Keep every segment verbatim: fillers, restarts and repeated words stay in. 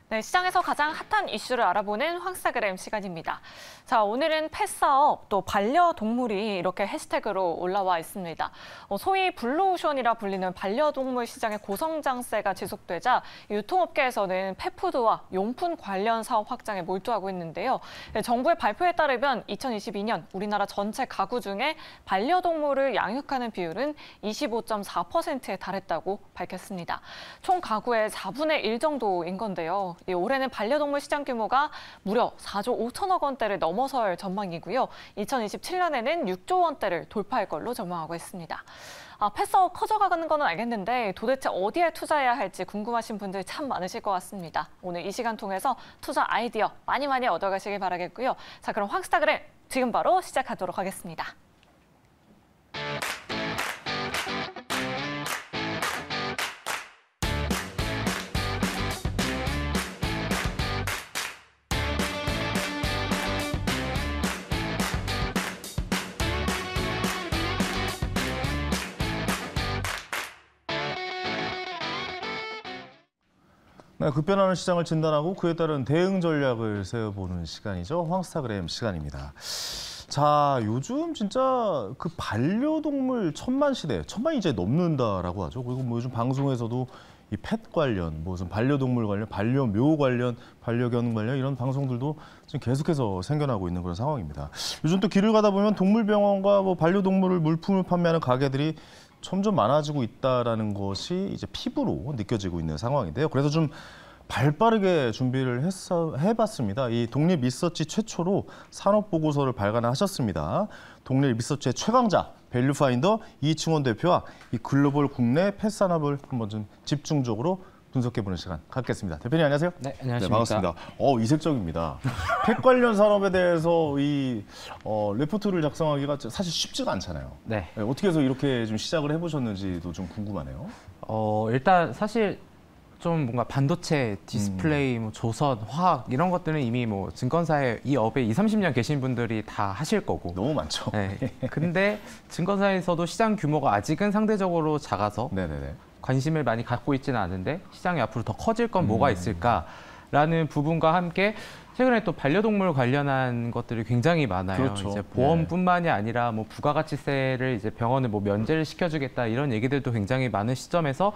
네, 시장에서 가장 핫한 이슈를 알아보는 황스타그램 시간입니다. 자, 오늘은 펫사업, 또 반려동물이 이렇게 해시태그로 올라와 있습니다. 어, 소위 블루오션이라 불리는 반려동물 시장의 고성장세가 지속되자 유통업계에서는 펫푸드와 용품 관련 사업 확장에 몰두하고 있는데요. 네, 정부의 발표에 따르면 이천이십이 년 우리나라 전체 가구 중에 반려동물을 양육하는 비율은 이십오 점 사 퍼센트에 달했다고 밝혔습니다. 총 가구의 사분의 일 정도인 건데요. 올해는 반려동물 시장 규모가 무려 사조 오천억 원대를 넘어설 전망이고요. 이천이십칠 년에는 육조 원대를 돌파할 걸로 전망하고 있습니다. 아, 펫사업 커져가는 건 알겠는데 도대체 어디에 투자해야 할지 궁금하신 분들 참 많으실 것 같습니다. 오늘 이 시간 통해서 투자 아이디어 많이 많이 얻어가시길 바라겠고요. 자, 그럼 황스타그램 지금 바로 시작하도록 하겠습니다. 네, 급변하는 시장을 진단하고 그에 따른 대응 전략을 세워보는 시간이죠. 황스타그램 시간입니다. 자, 요즘 진짜 그 반려동물 천만 시대, 천만이 이제 넘는다라고 하죠. 그리고 뭐 요즘 방송에서도 이 펫 관련, 무슨 반려동물 관련, 반려묘 관련, 반려견 관련 이런 방송들도 지금 계속해서 생겨나고 있는 그런 상황입니다. 요즘 또 길을 가다 보면 동물병원과 뭐 반려동물을 물품을 판매하는 가게들이 점점 많아지고 있다라는 것이 이제 피부로 느껴지고 있는 상황인데요. 그래서 좀 발빠르게 준비를 했어, 해봤습니다. 이 독립 리서치 최초로 산업 보고서를 발간하셨습니다. 독립 리서치의 최강자 밸류파인더 이충원 대표와 이 글로벌 국내 펫 산업을 한번 좀 집중적으로 분석해보는 시간 갖겠습니다. 대표님 안녕하세요. 네, 안녕하십니까. 네, 반갑습니다. 어, 이색적입니다. 펫 관련 산업에 대해서 이 어, 레포트를 작성하기가 사실 쉽지가 않잖아요. 네. 네, 어떻게 해서 이렇게 좀 시작을 해보셨는지도 좀 궁금하네요. 어, 일단 사실 좀 뭔가 반도체, 디스플레이, 음. 뭐 조선, 화학 이런 것들은 이미 뭐 증권사에 이 업에 이삼십 년 계신 분들이 다 하실 거고. 너무 많죠. 네. 근데 증권사에서도 시장 규모가 아직은 상대적으로 작아서 네네네. 관심을 많이 갖고 있지는 않은데 시장이 앞으로 더 커질 건 뭐가 있을까라는 부분과 함께 최근에 또 반려동물 관련한 것들이 굉장히 많아요. 그렇죠. 이제 보험뿐만이 네. 아니라 뭐 부가가치세를 이제 병원에 뭐 면제를 시켜주겠다 이런 얘기들도 굉장히 많은 시점에서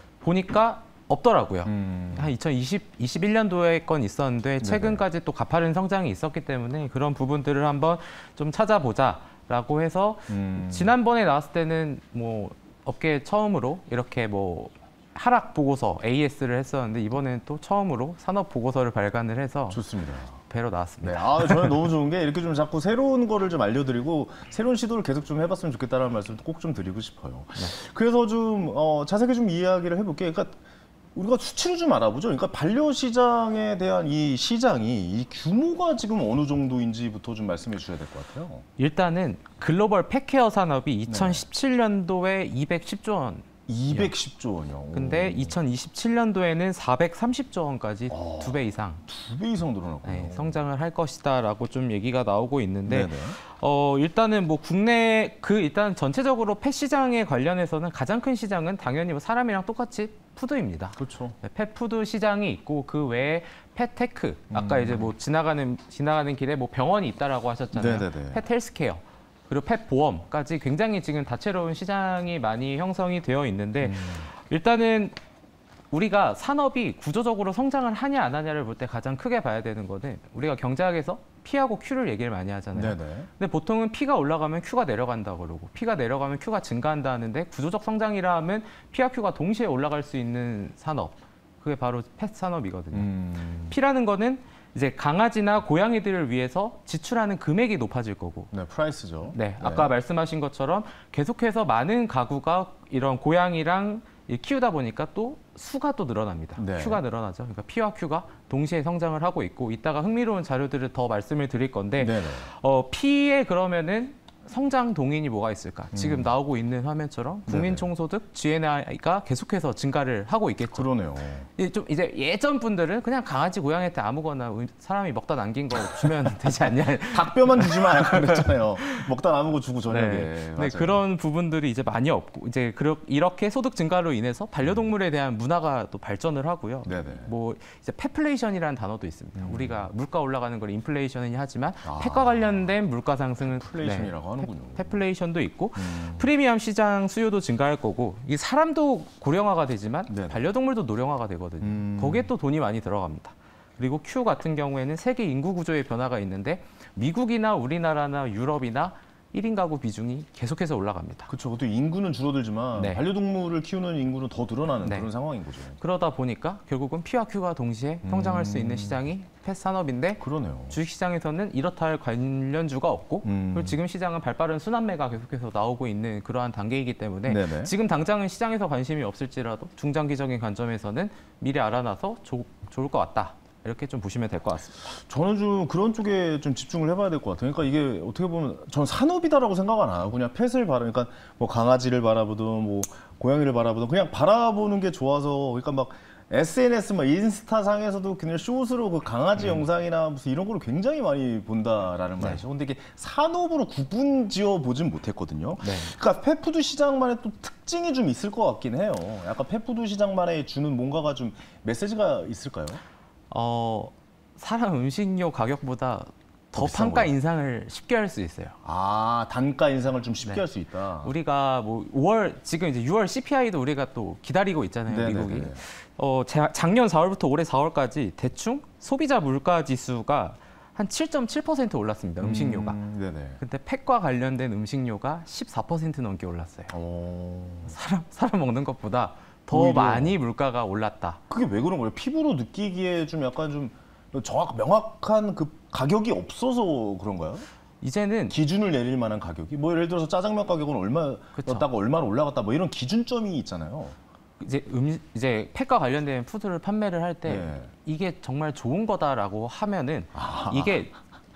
보니까 없더라고요. 음. 한 이천이십, 이십일 년도에 건 있었는데 최근까지 네네. 또 가파른 성장이 있었기 때문에 그런 부분들을 한번 좀 찾아보자라고 해서 음. 지난번에 나왔을 때는 뭐 업계 처음으로 이렇게 뭐 하락 보고서 에이에스를 했었는데 이번에는 또 처음으로 산업 보고서를 발간을 해서 좋습니다. 배로 나왔습니다. 네, 아, 저는 너무 좋은 게 이렇게 좀 자꾸 새로운 거를 좀 알려드리고 새로운 시도를 계속 좀 해봤으면 좋겠다는 말씀도 꼭 좀 드리고 싶어요. 네. 그래서 좀 어, 자세하게 좀 이야기를 해볼게요. 그러니까 우리가 수치를 좀 알아보죠. 그러니까 반려시장에 대한 이 시장이 이 규모가 지금 어느 정도인지부터 좀 말씀해 주셔야 될 것 같아요. 일단은 글로벌 펫케어 산업이 이천십칠 년도에 이백십조 원. 이백십조 원이요. 근데 이천이십칠 년도에는 사백삼십조 원까지 어, 두 배 이상. 두 배 이상 늘어났군요. 네, 성장을 할 것이다라고 좀 얘기가 나오고 있는데, 네네. 어 일단은 뭐 국내 그 일단 전체적으로 펫 시장에 관련해서는 가장 큰 시장은 당연히 뭐 사람이랑 똑같이 푸드입니다. 그렇죠. 네, 펫푸드 시장이 있고 그 외에 펫테크 아까 음. 이제 뭐 지나가는 지나가는 길에 뭐 병원이 있다라고 하셨잖아요. 네네네. 펫 헬스케어. 그리고 펫 보험까지 굉장히 지금 다채로운 시장이 많이 형성이 되어 있는데 음. 일단은 우리가 산업이 구조적으로 성장을 하냐 안 하냐를 볼 때 가장 크게 봐야 되는 거는 우리가 경제학에서 P하고 Q를 얘기를 많이 하잖아요. 네네. 근데 보통은 P가 올라가면 Q가 내려간다 그러고 P가 내려가면 Q가 증가한다 하는데 구조적 성장이라 하면 P와 Q가 동시에 올라갈 수 있는 산업. 그게 바로 펫 산업이거든요. 음. P라는 거는 이제 강아지나 고양이들을 위해서 지출하는 금액이 높아질 거고. 네, 프라이스죠. 네, 아까 네. 말씀하신 것처럼 계속해서 많은 가구가 이런 고양이랑 키우다 보니까 또 수가 또 늘어납니다. 네. Q가 늘어나죠. 그러니까 P와 Q가 동시에 성장을 하고 있고 이따가 흥미로운 자료들을 더 말씀을 드릴 건데 네네. 어, P에 그러면은 성장 동인이 뭐가 있을까? 지금 음. 나오고 있는 화면처럼 국민총소득 지엔아이가 계속해서 증가를 하고 있겠죠. 그러네요. 좀 이제 예전 분들은 그냥 강아지, 고양이한테 아무거나 사람이 먹다 남긴 거 주면 되지 않냐. 닭뼈만 주지 마 약간 그랬잖아요. 먹다 남은 거 주고 저녁에. 네. 네, 그런 부분들이 이제 많이 없고 이제 이렇게 소득 증가로 인해서 반려동물에 대한 문화가 또 발전을 하고요. 네네. 뭐 이제 펫플레이션이라는 단어도 있습니다. 음. 우리가 물가 올라가는 걸 인플레이션이니 하지만 아. 펫과 관련된 물가 상승은 인플레이션이라고 네, 하는군요. 펫플레이션도 있고 음. 프리미엄 시장 수요도 증가할 거고 이 사람도 고령화가 되지만 네네. 반려동물도 노령화가 되거든요. 음. 거기에 또 돈이 많이 들어갑니다. 그리고 Q 같은 경우에는 세계 인구 구조의 변화가 있는데 미국이나 우리나라나 유럽이나 일 인 가구 비중이 계속해서 올라갑니다. 그렇죠. 또 인구는 줄어들지만 네. 반려동물을 키우는 인구는 더 늘어나는 네. 그런 상황인 거죠. 그러다 보니까 결국은 P와 Q가 동시에 성장할 수 있는 시장이 펫 산업인데 그러네요. 주식시장에서는 이렇다 할 관련주가 없고 음. 그리고 지금 시장은 발빠른 순환매가 계속해서 나오고 있는 그러한 단계이기 때문에 네네. 지금 당장은 시장에서 관심이 없을지라도 중장기적인 관점에서는 미리 알아놔서 조, 좋을 것 같다. 이렇게 좀 보시면 될 것 같습니다. 저는 좀 그런 쪽에 좀 집중을 해봐야 될 것 같아요. 그러니까 이게 어떻게 보면 저는 산업이다라고 생각 안 하고 그냥 펫을 바라, 그러니까 뭐 강아지를 바라보든 뭐 고양이를 바라보든 그냥 바라보는 게 좋아서 그러니까 막 에스엔에스, 막 인스타 상에서도 그냥 숏으로 그 강아지 음. 영상이나 무슨 이런 거를 굉장히 많이 본다라는 네. 말이죠. 근데 이게 산업으로 구분지어 보진 못했거든요. 네. 그러니까 펫푸드 시장만의 또 특징이 좀 있을 것 같긴 해요. 약간 펫푸드 시장만에 주는 뭔가가 좀 메시지가 있을까요? 어, 사람 음식료 가격보다 더 비싼 판가 거예요? 인상을 쉽게 할 수 있어요. 아, 단가 인상을 좀 쉽게 네. 할 수 있다. 우리가 뭐 오월 지금 이제 유월 씨피아이도 우리가 또 기다리고 있잖아요. 네네네. 미국이. 어, 자, 작년 사월부터 올해 사월까지 대충 소비자 물가 지수가 한 칠 점 칠 퍼센트 올랐습니다. 음식료가. 음, 네네. 근데 펫과 관련된 음식료가 십사 퍼센트 넘게 올랐어요. 오. 사람 사람 먹는 것보다 더 오히려. 많이 물가가 올랐다. 그게 왜 그런 거예요? 피부로 느끼기에 좀 약간 좀 정확 명확한 그 가격이 없어서 그런가요? 이제는 기준을 내릴 만한 가격이 뭐 예를 들어서 짜장면 가격은 얼마였다가 얼마로 올라갔다 뭐 이런 기준점이 있잖아요. 이제 음 이제 펫과 관련된 푸드를 판매를 할 때 네. 이게 정말 좋은 거다라고 하면은 아. 이게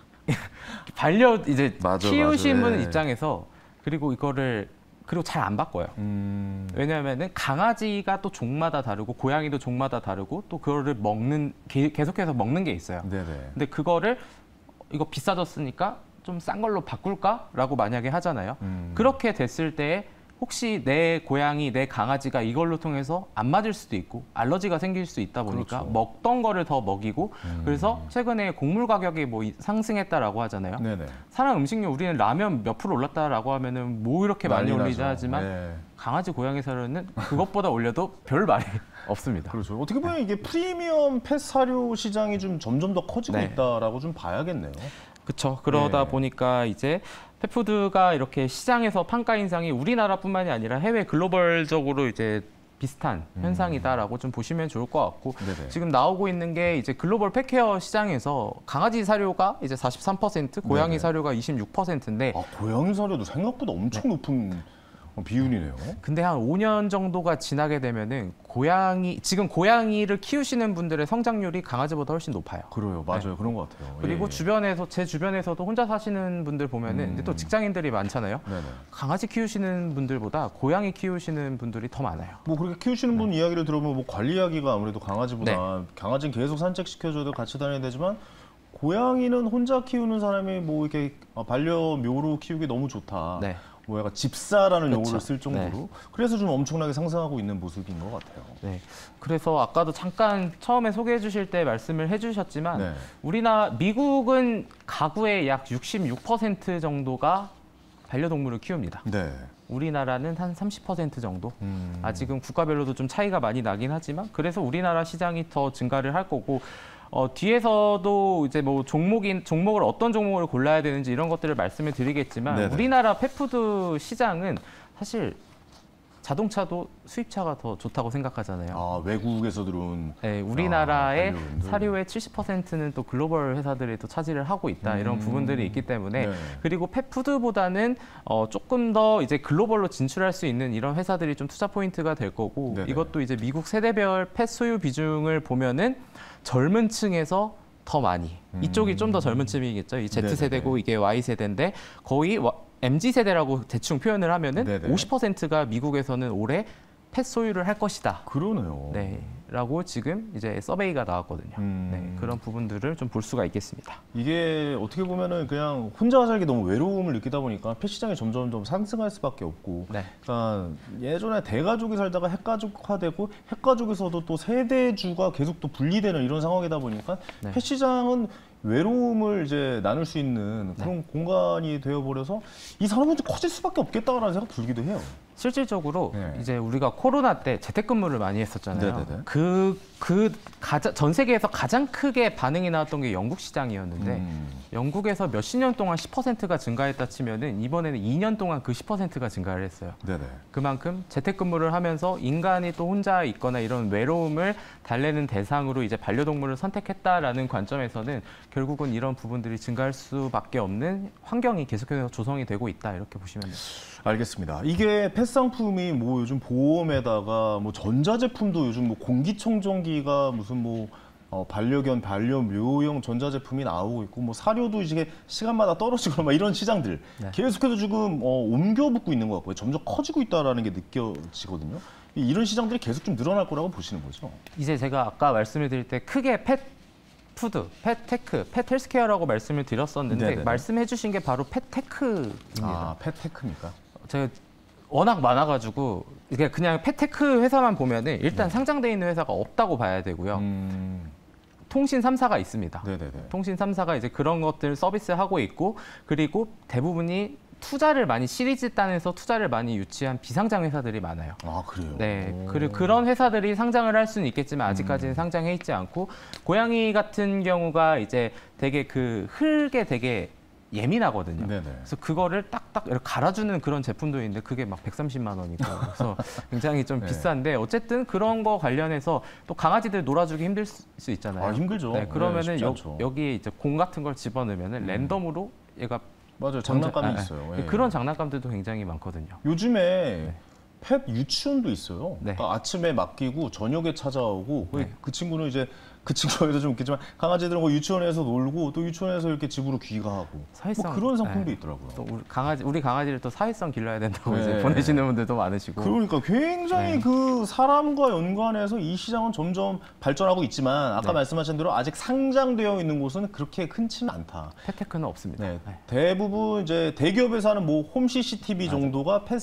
반려 이제 맞아, 키우신 맞아. 분 네. 입장에서 그리고 이거를 그리고 잘 안 바꿔요. 음. 왜냐하면은 강아지가 또 종마다 다르고 고양이도 종마다 다르고 또 그거를 먹는 게- 계속해서 먹는 게 있어요. 네네. 근데 그거를 이거 비싸졌으니까 좀 싼 걸로 바꿀까라고 만약에 하잖아요. 음. 그렇게 됐을 때 혹시 내 고양이, 내 강아지가 이걸로 통해서 안 맞을 수도 있고 알러지가 생길 수 있다 보니까 그렇죠. 먹던 거를 더 먹이고 음. 그래서 최근에 곡물 가격이 뭐 이- 상승했다라고 하잖아요. 네네. 사람 음식료 우리는 라면 몇 프로 올랐다라고 하면은 뭐 이렇게 많이 난리 올리자 나죠. 하지만 네. 강아지, 고양이 사료는 그것보다 올려도 별 말이 없습니다. 그렇죠. 어떻게 보면 이게 프리미엄 펫 사료 시장이 좀 점점 더 커지고 네. 있다라고 좀 봐야겠네요. 그렇죠. 그러다 네. 보니까 이제 펫푸드가 이렇게 시장에서 판가 인상이 우리나라뿐만이 아니라 해외 글로벌적으로 이제 비슷한 음. 현상이다라고 좀 보시면 좋을 것 같고 네네. 지금 나오고 있는 게 이제 글로벌 펫케어 시장에서 강아지 사료가 이제 사십삼 퍼센트, 고양이 네네. 사료가 이십육 퍼센트인데 아, 고양이 사료도 생각보다 엄청 높은 비율이네요. 근데 한 오 년 정도가 지나게 되면은 고양이 지금 고양이를 키우시는 분들의 성장률이 강아지보다 훨씬 높아요. 그래요, 맞아요, 그런 것 같아요. 그리고 예. 주변에서 제 주변에서도 혼자 사시는 분들 보면은 음. 근데 또 직장인들이 많잖아요. 네네. 강아지 키우시는 분들보다 고양이 키우시는 분들이 더 많아요. 뭐 그렇게 키우시는 분 이야기를 들어보면 뭐 관리하기가 아무래도 강아지보다 네. 강아지는 계속 산책시켜줘도 같이 다녀야 되지만 고양이는 혼자 키우는 사람이 뭐 이렇게 반려묘로 키우기 너무 좋다. 네. 뭐 약간 집사라는 그렇죠. 용어를 쓸 정도로 네. 그래서 좀 엄청나게 상승하고 있는 모습인 것 같아요. 네. 그래서 아까도 잠깐 처음에 소개해 주실 때 말씀을 해 주셨지만 네. 우리나라 미국은 가구의 약 육십육 퍼센트 정도가 반려동물을 키웁니다. 네. 우리나라는 한 삼십 퍼센트 정도. 음. 아직은 국가별로도 좀 차이가 많이 나긴 하지만 그래서 우리나라 시장이 더 증가를 할 거고 어, 뒤에서도 이제 뭐 종목인 종목을 어떤 종목을 골라야 되는지 이런 것들을 말씀을 드리겠지만 네네. 우리나라 펫푸드 시장은 사실 자동차도 수입차가 더 좋다고 생각하잖아요. 아, 외국에서 들어온 네, 우리나라의 아, 반려견들. 사료의 칠십 퍼센트는 또 글로벌 회사들이 또 차지를 하고 있다 이런 음. 부분들이 있기 때문에 네. 그리고 펫푸드보다는 어, 조금 더 이제 글로벌로 진출할 수 있는 이런 회사들이 좀 투자 포인트가 될 거고 네네. 이것도 이제 미국 세대별 펫 소유 비중을 보면은 젊은 층에서 더 많이 음. 이쪽이 좀 더 젊은 층이겠죠. 이 네네네. Z세대고 이게 Y세대인데 거의 와- 엠지 세대라고 대충 표현을 하면은 네네. 오십 퍼센트가 미국에서는 올해 펫 소유를 할 것이다. 그러네요. 네, 라고 지금 이제 서베이가 나왔거든요. 음. 네, 그런 부분들을 좀 볼 수가 있겠습니다. 이게 어떻게 보면은 그냥 혼자 살기 너무 외로움을 느끼다 보니까 펫 시장이 점점 좀 상승할 수밖에 없고, 네. 그러니까 예전에 대가족이 살다가 핵가족화되고 핵가족에서도 또 세대주가 계속 또 분리되는 이런 상황이다 보니까 네. 펫 시장은 외로움을 이제 나눌 수 있는 그런 네. 공간이 공간이 되어버려서 이 산업은 좀 커질 수밖에 없겠다라는 생각 들기도 해요. 실질적으로 네. 이제 우리가 코로나 때 재택근무를 많이 했었잖아요. 네네네. 그, 그 가장, 전 세계에서 가장 크게 반응이 나왔던 게 영국 시장이었는데 음. 영국에서 몇십 년 동안 십 퍼센트가 증가했다 치면은 이번에는 이 년 동안 그 십 퍼센트가 증가를 했어요. 네네. 그만큼 재택근무를 하면서 인간이 또 혼자 있거나 이런 외로움을 달래는 대상으로 이제 반려동물을 선택했다라는 관점에서는 결국은 이런 부분들이 증가할 수밖에 없는 환경이 계속해서 조성이 되고 있다 이렇게 보시면 돼요. 알겠습니다. 이게 펫 상품이 뭐 요즘 보험에다가 뭐 전자제품도 요즘 뭐 공기청정기가 무슨 뭐 어, 반려견, 반려묘용 전자제품이 나오고 있고 뭐 사료도 이게 시간마다 떨어지거나 막 이런 시장들 네. 계속해서 지금 어, 옮겨붙고 있는 것 같고요. 점점 커지고 있다라는 게 느껴지거든요. 이런 시장들이 계속 좀 늘어날 거라고 보시는 거죠? 이제 제가 아까 말씀을 드릴 때 크게 펫 푸드, 펫 테크, 펫 헬스케어라고 말씀을 드렸었는데 네네네. 말씀해 주신 게 바로 펫 테크입니다. 아, 펫테크입니까? 제가 워낙 많아가지고 이게 그냥 펫테크 회사만 보면은 일단 네. 상장돼 있는 회사가 없다고 봐야 되고요. 음, 통신 삼 사가 있습니다. 네네네. 통신 삼 사가 이제 그런 것들 서비스하고 있고 그리고 대부분이 투자를 많이 시리즈 단에서 투자를 많이 유치한 비상장 회사들이 많아요. 아, 그래요? 네, 오. 그리고 그런 회사들이 상장을 할 수는 있겠지만 아직까지는 음. 상장해 있지 않고 고양이 같은 경우가 이제 되게 그 흙에 되게 예민하거든요. 네네. 그래서 그거를 딱딱 이렇게 갈아주는 그런 제품도 있는데 그게 막 백삼십만 원이고 그래서 굉장히 좀 네. 비싼데 어쨌든 그런 거 관련해서 또 강아지들 놀아주기 힘들 수, 수 있잖아요. 아, 힘들죠. 네, 그러면은 네, 쉽지 여, 않죠. 여기에 이제 공 같은 걸 집어넣으면은 음. 랜덤으로 얘가 맞아요. 장난감이 아, 아, 있어요. 예. 예. 그런 장난감들도 굉장히 많거든요. 요즘에 펫 유치원도 있어요. 네. 그러니까 아침에 맡기고 저녁에 찾아오고 네. 그 친구는 이제 그 친구에서 좀 웃기지만 강아지들은 뭐 유치원에서 놀고 또 유치원에서 이렇게 집으로 귀가하고 사회성, 뭐 그런 상품도 네. 있더라고요. 또 우리 강아지 우리 강아지를 또 사회성 길러야 된다고 네. 이제 보내시는 분들도 많으시고. 그러니까 굉장히 네. 그 사람과 연관해서 이 시장은 점점 발전하고 있지만 아까 네. 말씀하신 대로 아직 상장되어 있는 곳은 그렇게 흔치는 않다. 펫테크는 없습니다. 네, 네. 대부분 이제 대기업에서 하는 뭐 홈 씨씨티비 정도가 펫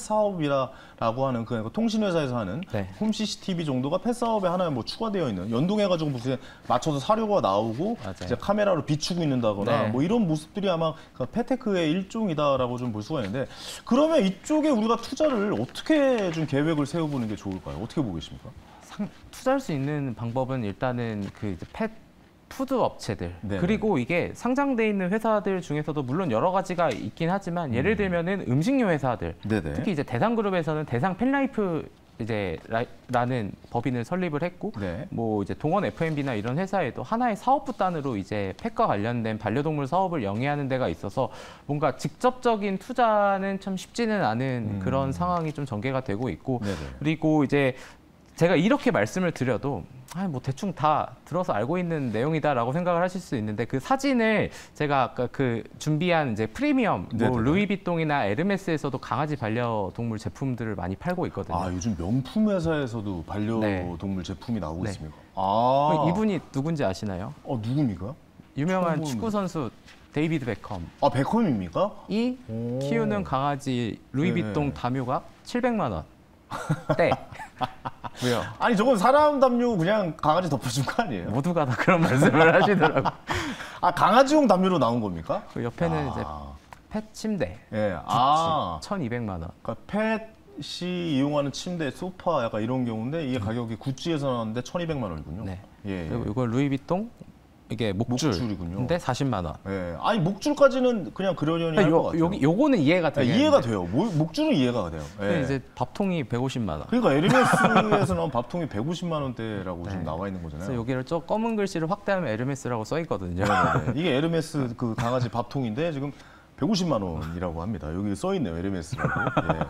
사업이라고 하는 그 통신회사에서 하는 네. 홈 씨씨티비 정도가 펫 사업에 하나에 뭐 추가되어 있는 연동해가지고 무슨 맞춰서 사료가 나오고 맞아요. 이제 카메라로 비추고 있는다거나 네. 뭐 이런 모습들이 아마 그 펫테크의 일종이다라고 좀 볼 수가 있는데 그러면 이쪽에 우리가 투자를 어떻게 좀 계획을 세워보는 게 좋을까요? 어떻게 보고 계십니까? 상, 투자할 수 있는 방법은 일단은 그 이제 펫 푸드 업체들 네네. 그리고 이게 상장돼 있는 회사들 중에서도 물론 여러 가지가 있긴 하지만 예를 들면은 음식료 회사들 네네. 특히 이제 대상그룹에서는 대상 펜라이프 이제 라, 라는 법인을 설립을 했고 네. 뭐 이제 동원 에프엠비나 이런 회사에도 하나의 사업부 단으로 이제 펫과 관련된 반려동물 사업을 영위하는 데가 있어서 뭔가 직접적인 투자는 참 쉽지는 않은 음. 그런 상황이 좀 전개가 되고 있고 네네. 그리고 이제 제가 이렇게 말씀을 드려도 아, 뭐 대충 다 들어서 알고 있는 내용이다라고 생각을 하실 수 있는데 그 사진을 제가 아까 그 준비한 이제 프리미엄 뭐 네네네. 루이비통이나 에르메스에서도 강아지 반려동물 제품들을 많이 팔고 있거든요. 아 요즘 명품 회사에서도 반려동물 제품이 나오고 네. 있습니까? 아 이분이 누군지 아시나요? 어 누굽니까? 유명한 처음 축구 선수 데이비드 베컴이 아 베컴입니까? 오. 키우는 강아지 루이비통 네. 담요가 칠백만 원. 네. 왜요? 아니 저건 사람 담요 그냥 강아지 덮어준 거 아니에요? 모두가 다 그런 말씀을 하시더라고. 아 강아지용 담요로 나온 겁니까? 그 옆에는 이제 아, 펫 침대. 예, 아, 천이백만 원. 그러니까 펫이 이용하는 침대, 소파 약간 이런 경우인데 이게 가격이 구찌에서 나왔는데 천이백만 원이군요. 네. 예, 예. 그리고 이거 루이비통 이게 목줄. 목줄이군요. 근데 사십만 원. 예. 아니 목줄까지는 그냥 그러려니 할 것 요, 같아요. 여기 요거는 이해가 예, 돼요. 이해가 돼요. 모- 목줄은 이해가 돼요. 예. 근데 이제 밥통이 백오십만 원. 그러니까 에르메스에서 나온 밥통이 백오십만 원대라고 네. 지금 나와 있는 그래서 거잖아요. 여기를 좀 검은 글씨를 확대하면 에르메스라고 써 있거든요. 네, 이게 에르메스 그 강아지 밥통인데 지금 백오십만 원이라고 합니다. 여기 써 있네요, 에르메스라고. 예.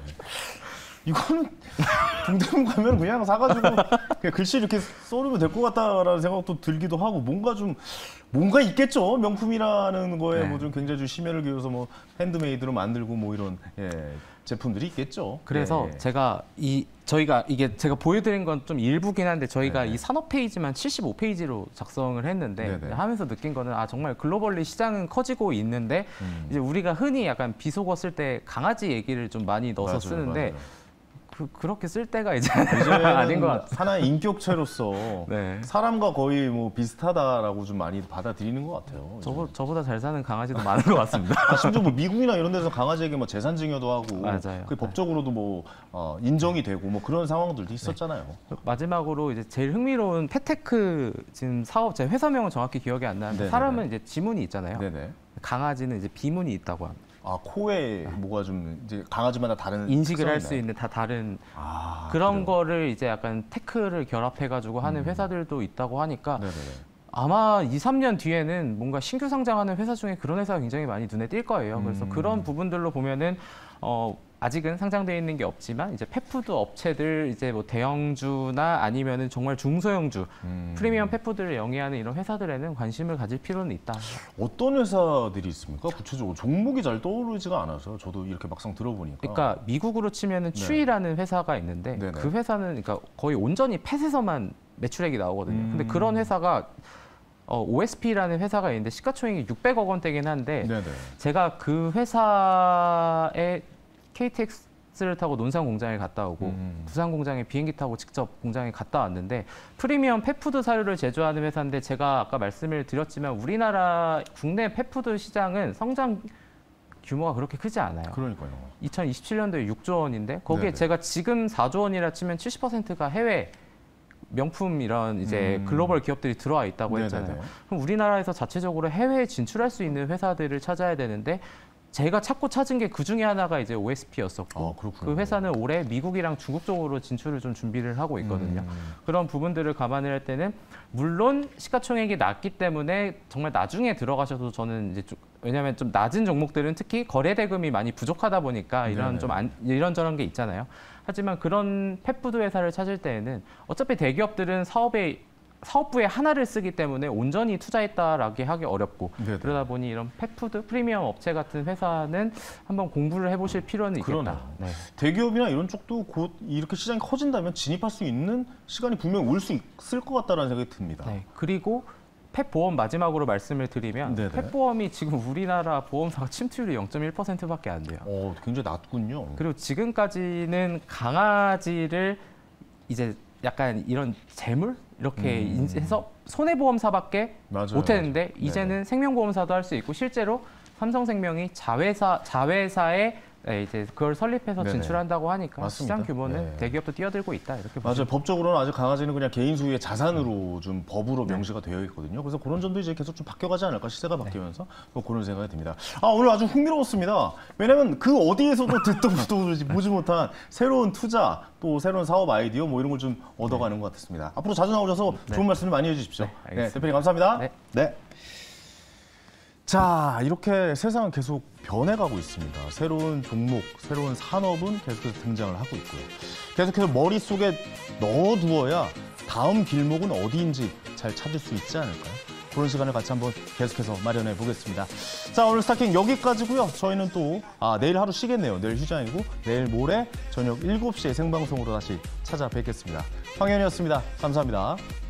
이거는 동대문 가면 그냥 사가지고 그냥 글씨 이렇게 써놓으면 될 것 같다라는 생각도 들기도 하고 뭔가 좀 뭔가 있겠죠. 명품이라는 거에 네. 뭐 좀 굉장히 좀 심혈을 기울여서 뭐 핸드메이드로 만들고 뭐 이런 예, 제품들이 있겠죠. 그래서 예. 제가 이 저희가 이게 제가 보여드린 건 좀 일부긴 한데 저희가 네네. 이 산업 페이지만 칠십오 페이지로 작성을 했는데 네네. 하면서 느낀 거는 아 정말 글로벌리 시장은 커지고 있는데 음. 이제 우리가 흔히 약간 비속어 쓸 때 강아지 얘기를 좀 많이 넣어서 맞아요, 쓰는데 맞아요. 그, 그렇게 쓸 때가 이제 이제는 아닌 것 같아요. 하나의 인격체로서 네. 사람과 거의 뭐 비슷하다라고 좀 많이 받아들이는 것 같아요. 저보, 저보다 잘 사는 강아지도 많은 것 같습니다. 아, 심지어 뭐 미국이나 이런 데서 강아지에게 뭐 재산 증여도 하고 맞아요. 그 법적으로도 뭐 어, 인정이 되고 뭐 그런 상황들도 있었잖아요. 마지막으로 이제 제일 흥미로운 패테크 지금 사업 제 회사명은 정확히 기억이 안 나는데 네네네. 사람은 이제 지문이 있잖아요. 네네. 강아지는 이제 비문이 있다고 합니다. 아 코에 뭐가 좀 이제 강아지마다 다른 인식을 할 수 특성이 있는 다 다른 아, 그런 그래요? 거를 이제 약간 테크를 결합해가지고 하는 음. 회사들도 있다고 하니까 네네네. 아마 이, 삼 년 뒤에는 뭔가 신규 상장하는 회사 중에 그런 회사가 굉장히 많이 눈에 띌 거예요. 그래서 음. 그런 부분들로 보면은 어, 아직은 상장되어 있는 게 없지만 이제 펫푸드 업체들 이제 뭐 대형주나 아니면은 정말 중소형주 음. 프리미엄 펫푸드를 영위하는 이런 회사들에는 관심을 가질 필요는 있다. 어떤 회사들이 있습니까? 구체적으로 종목이 잘 떠오르지가 않아서 저도 이렇게 막상 들어보니까. 그러니까 미국으로 치면은 네. 추이라는 회사가 있는데 네네. 그 회사는 그러니까 거의 온전히 펫에서만 매출액이 나오거든요. 음. 근데 그런 회사가 어, 오에스피라는 회사가 있는데 시가총액이 육백억 원대긴 한데 네네. 제가 그 회사에 케이티엑스를 타고 논산 공장에 갔다 오고 음. 부산 공장에 비행기 타고 직접 공장에 갔다 왔는데 프리미엄 펫푸드 사료를 제조하는 회사인데 제가 아까 말씀을 드렸지만 우리나라 국내 펫푸드 시장은 성장 규모가 그렇게 크지 않아요. 그러니까요. 이천이십칠 년도에 육조 원인데 거기에 네네. 제가 지금 사조 원이라 치면 칠십 퍼센트가 해외 명품 이런 이제 음. 글로벌 기업들이 들어와 있다고 네네네. 했잖아요. 그럼 우리나라에서 자체적으로 해외에 진출할 수 있는 회사들을 찾아야 되는데 제가 찾고 찾은 게 그 중에 하나가 이제 오에스피였었고 아, 그렇군요. 그 회사는 올해 미국이랑 중국 쪽으로 진출을 좀 준비를 하고 있거든요. 음. 그런 부분들을 감안할 때는 물론 시가총액이 낮기 때문에 정말 나중에 들어가셔도 저는 이제 좀 왜냐하면 좀 낮은 종목들은 특히 거래 대금이 많이 부족하다 보니까 이런 네네. 좀 안, 이런저런 게 있잖아요. 하지만 그런 펫푸드 회사를 찾을 때에는 어차피 대기업들은 사업에 사업부에 하나를 쓰기 때문에 온전히 투자했다라고 하기 어렵고 네네. 그러다 보니 이런 펫푸드 프리미엄 업체 같은 회사는 한번 공부를 해보실 필요는 있겠다. 그러네요. 네. 대기업이나 이런 쪽도 곧 이렇게 시장이 커진다면 진입할 수 있는 시간이 분명 올 수 있을 것 같다는 생각이 듭니다. 네. 그리고 펫보험 마지막으로 말씀을 드리면 네네. 펫보험이 지금 우리나라 보험사가 침투율이 영 점 일 퍼센트밖에 안 돼요. 어, 굉장히 낮군요. 그리고 지금까지는 강아지를 이제 약간 이런 재물 이렇게 음. 해서 손해보험사밖에 맞아요, 못했는데 맞아요. 이제는 네네. 생명보험사도 할 수 있고 실제로 삼성생명이 자회사 자회사에 네, 이제 그걸 설립해서 네네. 진출한다고 하니까 맞습니다. 시장 규모는 네. 대기업도 뛰어들고 있다 이렇게 맞아요. 보시면 법적으로는 아직 강아지는 그냥 개인 소유의 자산으로 좀 법으로 명시가 되어 있거든요. 그래서 그런 점도 이제 계속 좀 바뀌어가지 않을까 시대가 바뀌면서 뭐 그런 생각이 듭니다. 아 오늘 아주 흥미로웠습니다. 왜냐하면 그 어디에서도 듣도 보도 보지 못한 새로운 투자 또 새로운 사업 아이디어 뭐 이런 걸 좀 얻어가는 것 같습니다. 앞으로 자주 나오셔서 좋은 말씀 많이 해주십시오. 네, 네, 알겠습니다. 대표님 감사합니다. 네. 네. 자, 이렇게 세상은 계속 변해가고 있습니다. 새로운 종목, 새로운 산업은 계속해서 등장을 하고 있고요. 계속해서 머릿속에 넣어두어야 다음 길목은 어디인지 잘 찾을 수 있지 않을까요? 그런 시간을 같이 한번 계속해서 마련해 보겠습니다. 자, 오늘 스타킹 여기까지고요. 저희는 또 아, 내일 하루 쉬겠네요. 내일 휴지 아니고 내일 모레 저녁 일곱 시에 생방송으로 다시 찾아뵙겠습니다. 황현이었습니다. 감사합니다.